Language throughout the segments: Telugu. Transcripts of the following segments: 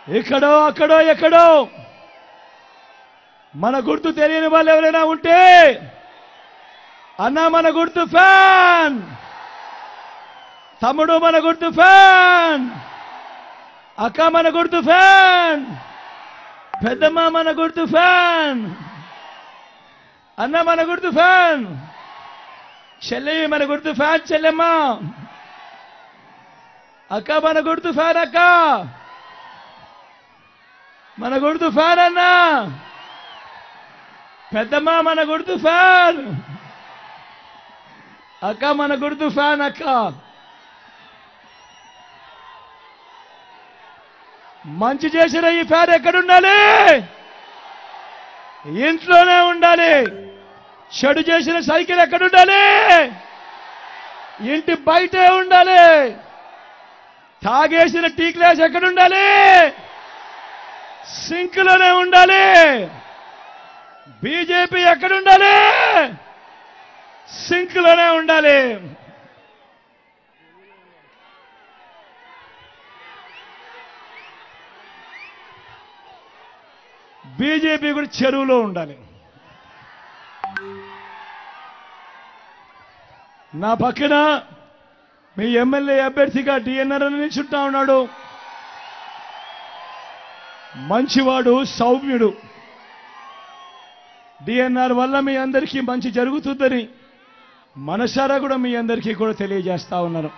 ఇక్కడో అక్కడో ఎక్కడో మన గుర్తు తెలియని వాళ్ళు ఎవరైనా ఉంటే అన్న మన గుర్తు ఫ్యాన్, తమ్ముడు మన గుర్తు ఫ్యాన్, అక్క మన గుర్తు ఫ్యాన్, పెద్దమ్మ మన గుర్తు ఫ్యాన్, అన్న మన గుర్తు ఫ్యాన్, చెల్లి మన గుర్తు ఫ్యాన్ చెల్లెమ్మ, అక్క మన గుర్తు ఫ్యాన్ అక్క, మన గుర్తు ఫ్యాన్ అన్న, పెద్దమ్మ మన గుర్తు ఫ్యాన్, అక్క మన గుర్తు ఫ్యాన్ అక్క. మంచి చేసిన ఈ ఫ్యాన్ ఎక్కడుండాలి? ఇంట్లోనే ఉండాలి. చెడు చేసిన సైకిల్ ఎక్కడుండాలి? ఇంటి బయటే ఉండాలి. తాగేసిన టీ గ్లాస్ ఎక్కడుండాలి? సింక్లోనే ఉండాలి. బీజేపీ ఎక్కడుండాలి? సింక్లోనే ఉండాలి. బీజేపీ కూడా చెరువులో ఉండాలి. నా పక్కన మీ ఎమ్మెల్యే అభ్యర్థిగా డిఎన్ఆర్ నిల్చుంటా ఉన్నాడు. మంచివాడు, సౌమ్యుడు. డిఎన్ఆర్ వల్ల మీ అందరికీ మంచి జరుగుతుందని మనసారా కూడా మీ అందరికీ కూడా తెలియజేస్తా ఉన్నాను.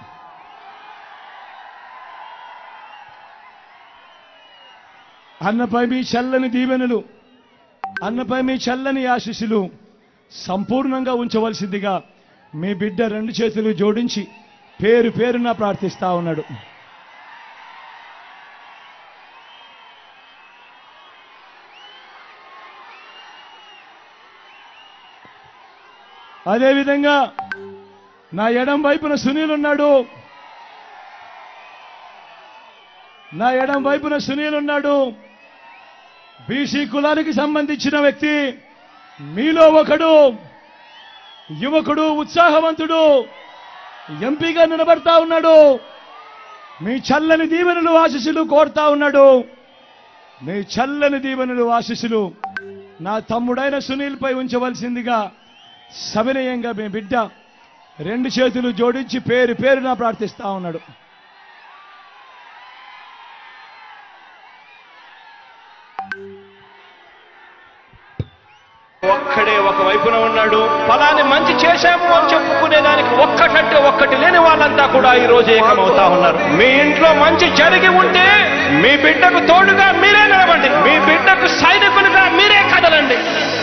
అన్నపై మీ చల్లని దీవెనలు, అన్నపై మీ చల్లని ఆశీస్సులు సంపూర్ణంగా ఉంచవలసిందిగా మీ బిడ్డ రెండు చేతులు జోడించి పేరు పేరున ప్రార్థిస్తా ఉన్నాడు. అదేవిధంగా నా ఎడం వైపున సునీల్ ఉన్నాడు. నా ఎడం వైపున సునీల్ ఉన్నాడు. బీసీ కులానికి సంబంధించిన వ్యక్తి, మీలో ఒకడు, యువకుడు, ఉత్సాహవంతుడు, ఎంపీగా నిలబడతా ఉన్నాడు. మీ చల్లని దీవెనలు ఆశీస్సులు కోరుతా ఉన్నాడు. మీ చల్లని దీవెనలు ఆశీస్సులు నా తమ్ముడైన సునీల్ పై ఉంచవలసిందిగా సవినయంగా మీ బిడ్డ రెండు చేతులు జోడించి పేరు పేరున ప్రార్థిస్తా ఉన్నాడు. ఒక్కడే ఒక వైపున ఉన్నాడు. ఫలాన్ని మంచి చేశాము అని చెప్పుకునే దానికి ఒక్కటంటే ఒక్కటి లేని వాళ్ళంతా కూడా ఈ రోజు ఏకమవుతా ఉన్నారు. మీ ఇంట్లో మంచి జరిగి ఉంటే మీ బిడ్డకు తోడుగా మీరే నిలబండి. మీ బిడ్డకు సైనికులుగా మీరే కదలండి.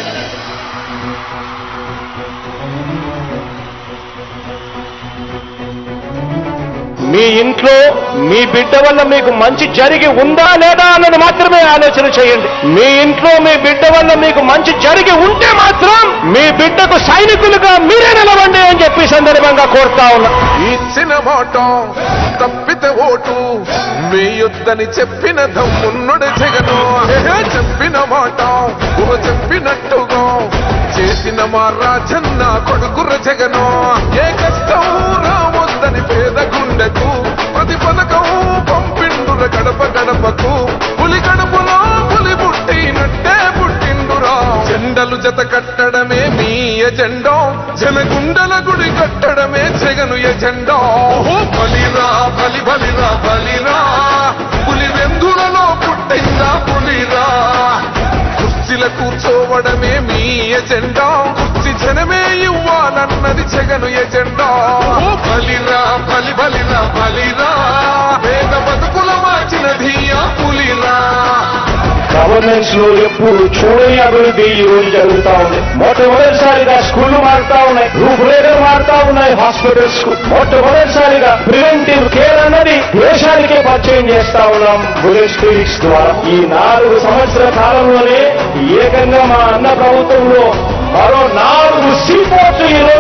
మీ ఇంట్లో మీ బిడ్డ వల్ల మీకు మంచి జరిగి ఉందా లేదా అన్నది మాత్రమే ఆలోచన చేయండి. మీ ఇంట్లో మీ బిడ్డ వల్ల మీకు మంచి జరిగి ఉంటే మాత్రం మీ బిడ్డకు సైనికులుగా మీరే నిలవండి అని చెప్పి సందర్భంగా కోరుతా ఉన్నా. ఇచ్చిన మాట తప్పితే ఓటు మీ యుద్ధని చెప్పిన దమ్మున్నడు జగను. చెప్పిన మాట చెప్పినట్టుగా చేసిన మా రాజన్న కొడుకుర జగను. ఏ కష్టం రావద్దని పేద గుండెకు ప్రతి పథకం పంపిండుర గడప గడపకు. పులి గడపలో పులి పుట్టినట్టే పుట్టిండురా. జెండలు జత కట్టడమే మీ ఎజెండా, జనగుండల గుడి కట్టడమే జగను ఎజెండా. బలిరా బలి బలిరా బలిరా, పులి వెందులలో పుట్టిందా పులిరా. కుర్చీల కూర్చోవడమే మీ ఎజెండా, కుర్చీ జనమే ఇవ్వాలన్నది జగను ఎజెండా. బలిరా బలి బలిరా బలిరా, పేద బతుకుల మార్చినది ఆ పులిరా. గవర్నెన్స్ లో ఎప్పుడు చూడని అభివృద్ధి ఈ రోజు జరుగుతా ఉంది. మొట్టమొదటిసారిగా స్కూళ్లు మారుతా ఉన్నాయి, రూపురేఖలు మారుతా ఉన్నాయి. హాస్పిటల్స్ కు మొట్టమొదటిసారిగా ప్రివెంటివ్ కేర్ అన్నది దేశానికే పరిచయం చేస్తా ఉన్నాం బుల్లెట్ క్లినిక్స్ ద్వారా. ఈ 4 సంవత్సరాల కాలంలోనే ఏకంగా మా అన్న ప్రభుత్వంలో మరో 4 సీపోర్ట్లు